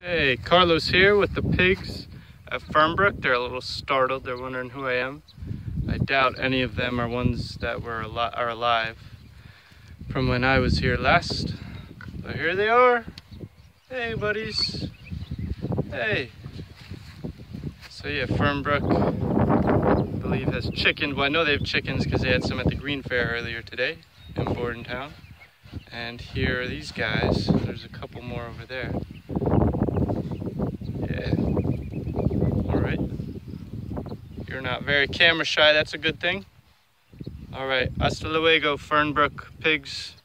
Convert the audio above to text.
Hey, Carlos here with the pigs at Fernbrook. They're a little startled. They're wondering who I am. I doubt any of them are ones that are alive from when I was here last. But here they are. Hey, buddies. Hey. So yeah, Fernbrook, I believe, has chickens. Well, I know they have chickens because they had some at the Green Fair earlier today in Bordentown. And here are these guys. There's a couple more over there. Yeah. Alright. You're not very camera shy, that's a good thing. Alright, hasta luego, Fernbrook pigs.